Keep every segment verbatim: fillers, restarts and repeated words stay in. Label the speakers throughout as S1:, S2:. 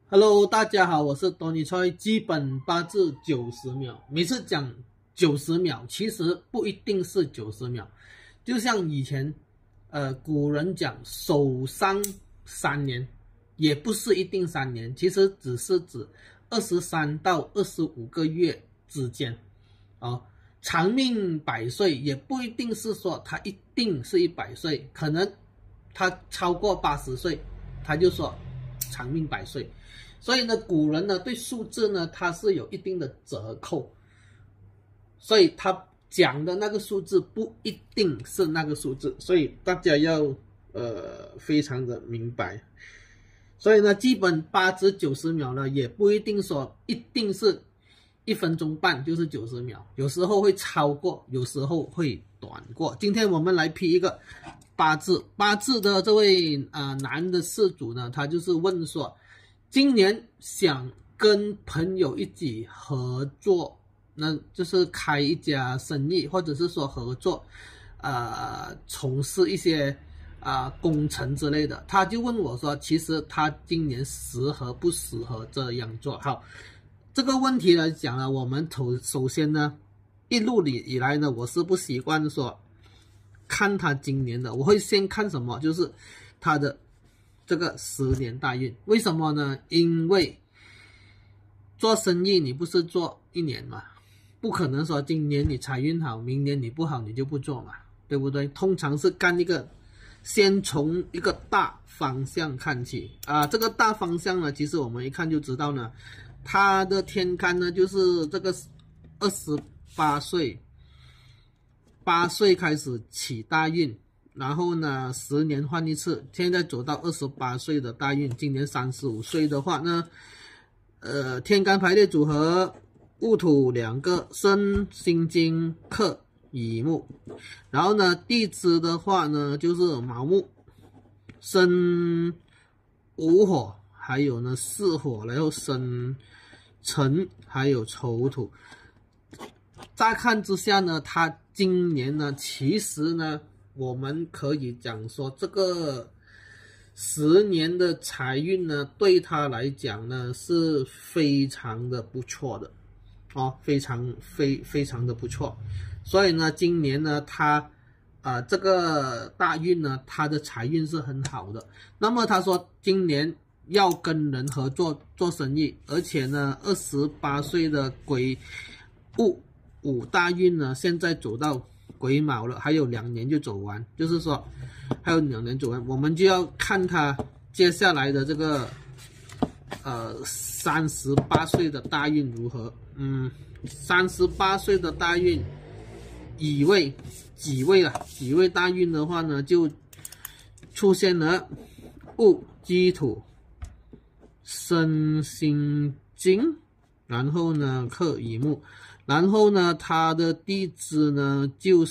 S1: Hello，大家好，我是 Tony Choi，基本八字九十秒。每次讲九十秒，其实不一定是九十秒，就像以前，呃，古人讲守丧三年，也不是一定三年，其实只是指二十三到二十五个月之间，啊，长命百岁也不一定是说他一定是一百岁，可能他超过八十岁，他就说长命百岁。所以呢，古人呢对数字呢，它是有一定的折扣，所以他讲的那个数字不一定是那个数字，所以大家要呃非常的明白。所以呢，基本八至九十秒呢，也不一定说一定是一分钟半就是九十秒，有时候会超过，有时候会短过。今天我们来批一个八字，八字的这位啊、呃、男的事主呢，他就是问说，今年想跟朋友一起合作，那就是开一家生意，或者是说合作，呃，从事一些啊、呃、工程之类的。他就问我说，其实他今年适合不适合这样做？好，这个问题来讲呢，我们头首先呢，一路里以来呢，我是不习惯说看他今年的，我会先看什么，就是他的这个十年大运。为什么呢？因为做生意你不是做一年嘛，不可能说今年你财运好，明年你不好你就不做嘛，对不对？通常是干一个，先从一个大方向看起啊。这个大方向呢，其实我们一看就知道呢，他的天干呢就是这个二十八岁，八岁开始起大运。然后呢，十年换一次，现在走到二十八岁的大运，今年三十五岁的话呢，呃，天干排列组合戊土两个，申辛金克乙木，然后呢，地支的话呢就是卯木、申午火，还有呢巳火，然后申辰，还有丑土。乍看之下呢，他今年呢，其实呢，我们可以讲说，这个十年的财运呢，对他来讲呢是非常的不错的，哦，非常非非常的不错。所以呢，今年呢，他啊、呃、这个大运呢，他的财运是很好的。那么他说，今年要跟人合作做生意，而且呢，二十八岁的癸戊午大运呢，现在走到癸卯了，还有两年就走完，就是说还有两年走完，我们就要看他接下来的这个呃三十八岁的大运如何。嗯，三十八岁的大运，乙未、己未了，己未大运的话呢，就出现了戊己土、申辛金，然后呢克乙木。然后呢，它的地支呢就是，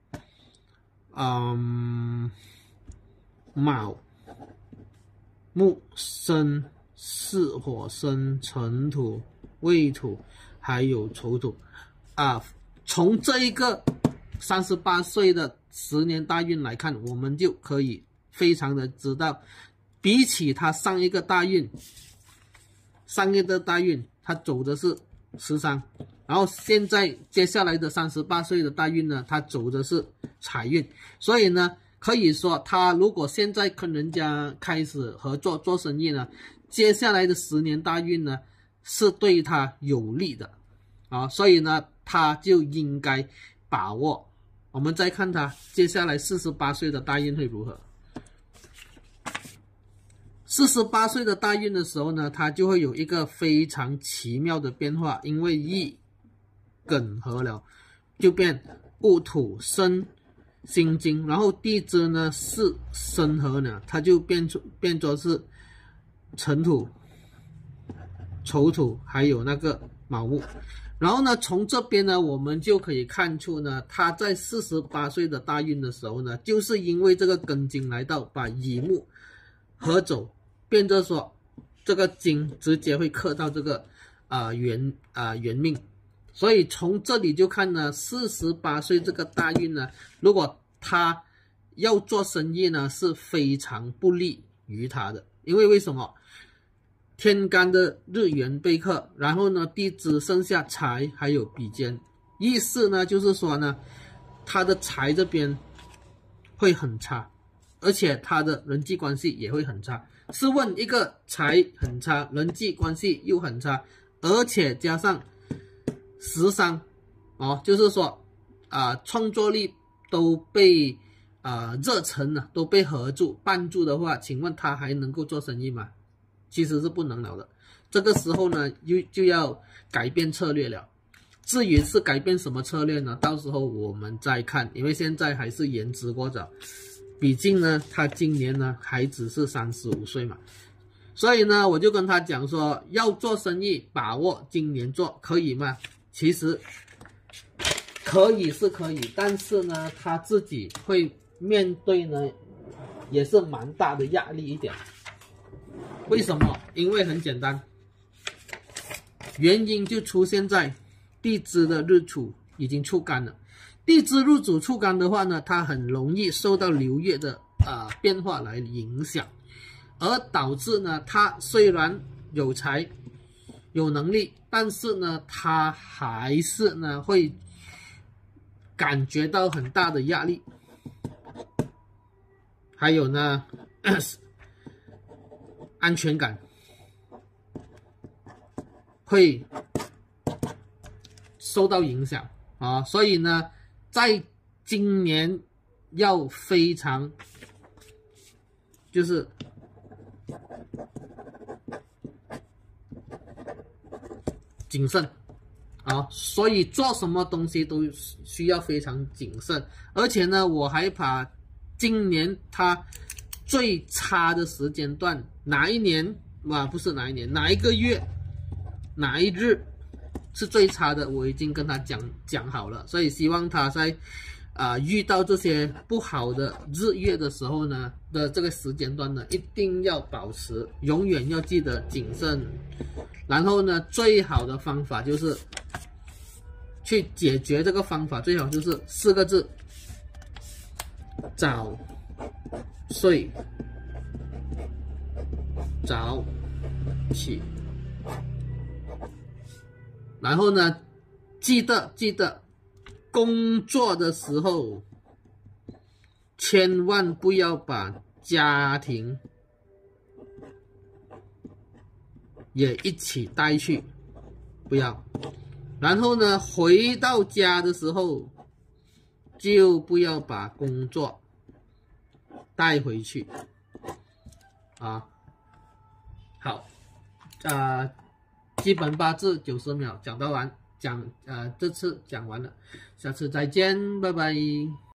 S1: 嗯，卯、木、申、巳火、申、辰土、未土，还有丑土，啊，从这一个三十八岁的十年大运来看，我们就可以非常的知道，比起他上一个大运，上一个大运他走的是食伤。然后现在接下来的三十八岁的大运呢，他走的是财运，所以呢，可以说他如果现在跟人家开始合作做生意呢，接下来的十年大运呢是对他有利的啊，所以呢，他就应该把握。我们再看他接下来四十八岁的大运会如何。四十八岁的大运的时候呢，他就会有一个非常奇妙的变化，因为一艮合了，就变戊土申辛金，然后地支呢是申合呢，它就变出变作是辰土、丑土，还有那个卯木。然后呢，从这边呢，我们就可以看出呢，他在四十八岁的大运的时候呢，就是因为这个庚金来到，把乙木合走，变成说这个金直接会克到这个啊、呃、元啊、呃、元命。所以从这里就看呢，四十八岁这个大运呢，如果他要做生意呢，是非常不利于他的。因为为什么？ 天干的日元被克，然后呢地支剩下财还有比肩，意思呢就是说呢，他的财这边会很差，而且他的人际关系也会很差。试问一个财很差，人际关系又很差，而且加上食伤哦，就是说啊、呃，创作力都被啊、呃、热忱呢都被合住绊住的话，请问他还能够做生意吗？其实是不能了的。这个时候呢，就就要改变策略了。至于是改变什么策略呢？到时候我们再看，因为现在还是言之过早。毕竟呢，他今年呢还只是三十五岁嘛，所以呢，我就跟他讲说，要做生意，把握今年做，可以吗？其实可以是可以，但是呢，他自己会面对呢，也是蛮大的压力一点。为什么？因为很简单，原因就出现在地支的日主已经触干了。地支日主触干的话呢，它很容易受到流月的啊、呃、变化来影响，而导致呢，他虽然有才有能力，但是呢，他还是呢会感觉到很大的压力，还有呢安全感会受到影响啊，所以呢，在今年要非常就是谨慎啊，所以做什么东西都需要非常谨慎。而且呢，我还把今年它最差的时间段哪一年啊，不是哪一年，哪一个月，哪一日是最差的，我已经跟他讲讲好了。所以希望他在啊、呃、遇到这些不好的日月的时候呢的这个时间段呢，一定要保持，永远要记得谨慎。然后呢，最好的方法就是去解决这个方法，最好就是四个字：早睡早起。然后呢，记得记得工作的时候千万不要把家庭也一起带去，不要。然后呢，回到家的时候就不要把工作带回去啊。好，啊、呃，基本八字九十秒讲到完，讲呃这次讲完了，下次再见，拜拜。